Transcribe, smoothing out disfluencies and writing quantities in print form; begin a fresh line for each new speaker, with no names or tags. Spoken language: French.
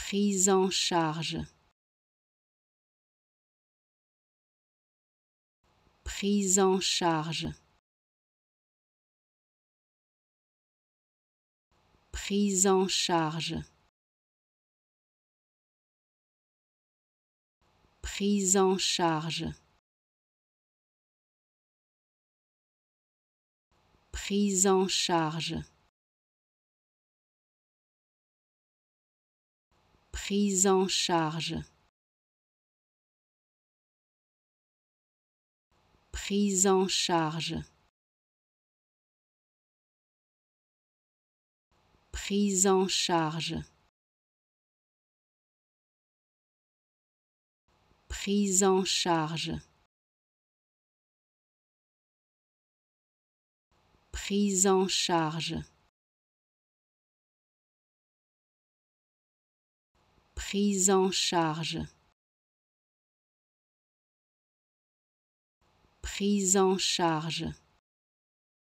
prise en charge, prise en charge, prise en charge, prise en charge, prise en charge, prise en charge, prise en charge, prise en charge, prise en charge, prise en charge, prise en charge, prise en charge.